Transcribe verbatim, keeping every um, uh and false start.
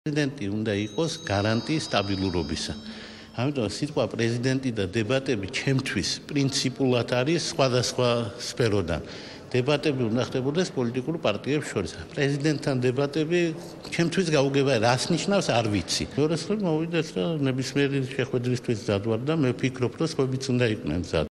პრეზიდენტი უნდა იყოს გარანტიის სტაბილურობისა. ამიტომ სიტყვა პრეზიდენტი და დებატები ჩემთვის პრინციპულად არის სხვადასხვა სფეროდან. დებატები უნდა ხდებოდეს პოლიტიკურ პარტიებს შორის. პრეზიდენტთან დებატები ჩემთვის გაუგება რას ნიშნავს არ ვიცი. მეორე მხრივ მოვიდეთ და ნებისმიერი შეხვედრისთვის მზად ვარ და მე ვფიქრობ, რომ სხვაებიც უნდა იყვნენ მზად.